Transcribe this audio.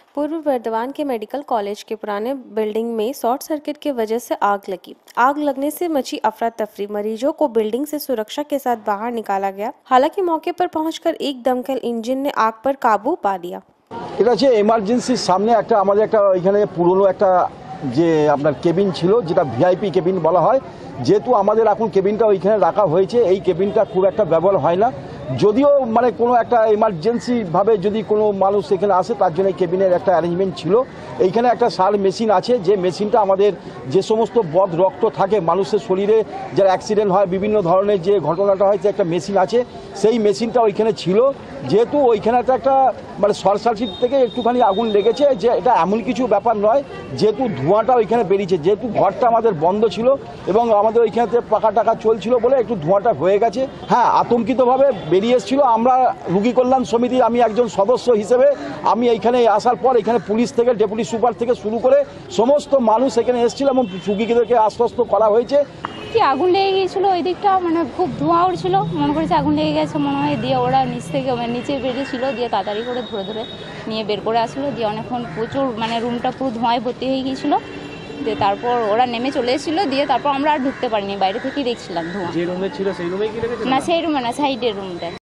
पूर्व बर्दवान के medical college के पुराने बिल्डिंग में शॉर्ट सर्किट की वजह से आग लगी। आग लगने से मची अफरा तफरी। मरीजों को बिल्डिंग से सुरक्षा के साथ बाहर निकाला गया। हालांकि मौके पर पहुंचकर एक दमकल इंजन ने आग पर काबू पा लिया। এটা হচ্ছে এমার্জেন্সির সামনে আমাদের এখানে পুরনো যে আপনার কেবিন ছিল, যেটা ভিআইপি কেবিন বলা হয়। যেহেতু আমাদের এখন কেবিনটা ওইখানে রাখা হয়েছে, এই কেবিনটা খুব একটা ব্যবহার হয় না। যদিও মানে কোনো একটা এমার্জেন্সি ভাবে যদি কোনো মানুষ এখানে আসে, তার জন্য কেবিনের একটা অ্যারেঞ্জমেন্ট ছিল। এইখানে একটা সার মেশিন আছে, যে মেশিনটা আমাদের যে সমস্ত বদ রক্ত থাকে মানুষের শরীরে, যার অ্যাক্সিডেন্ট হয়, বিভিন্ন ধরনের যে ঘটনাটা হয়, যে একটা মেশিন আছে, সেই মেশিনটা ওইখানে ছিল। যেহেতু ওইখানে একটা মানে শর্ট সার্কিট থেকে একটুখানি আগুন লেগেছে, যে এটা এমন কিছু ব্যাপার নয়। যেহেতু ধোঁয়াটা ওইখানে বেরিয়েছে, যেহেতু ঘরটা আমাদের বন্ধ ছিল এবং আমাদের ওইখানে পাকা টাকা চলছিল বলে একটু ধোঁয়াটা হয়ে গেছে। হ্যাঁ, আতঙ্কিতভাবে বেরিয়ে এসেছিল। আমরা রুগী কল্যাণ সমিতির আমি একজন সদস্য হিসেবে আমি এইখানে আসার পর এখানে পুলিশ থেকে, ডেপুটি সুপার থেকে শুরু করে সমস্ত মানুষ এখানে এসেছিল এবং রুগীদেরকে আশ্বস্ত করা হয়েছে। কি আগুন লেগে গিয়েছিল ওই দিকটা, মানে খুব ধোঁয়া উঠছিল, মনে করেছে আগুন লেগে গেছে মনে হয়। দিয়ে ওরা নিচ থেকে নিচে বেরিয়েছিল, দিয়ে তাড়াতাড়ি করে ধরে ধরে নিয়ে বের করে আসলো। দিয়ে অনেকক্ষণ প্রচুর মানে রুমটা পুরো ধোঁয়ায় ভর্তি হয়ে গিয়েছিল। দিয়ে তারপর ওরা নেমে চলে এসেছিলো। দিয়ে তারপর আমরা আর ঢুকতে পারিনি, বাইরে থেকেই দেখছিলাম ধোঁয়া। যে রুমে ছিল সেই রুমেই কি লেগেছে? না, সেই রুমে না, সাইডের রুমটা।